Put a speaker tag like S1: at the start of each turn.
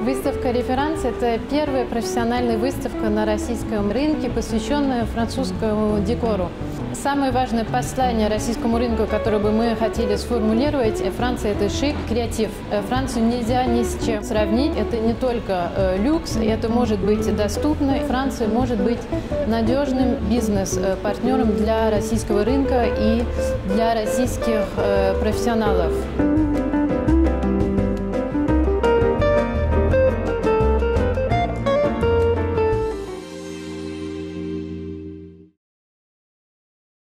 S1: Выставка «Реферанс» – это первая профессиональная выставка на российском рынке, посвященная французскому декору. Самое важное послание российскому рынку, которое бы мы хотели сформулировать – Франция – это шик, креатив. Францию нельзя ни с чем сравнить. Это не только люкс, это может быть доступно. Франция может быть надежным бизнес-партнером для российского рынка и для российских профессионалов.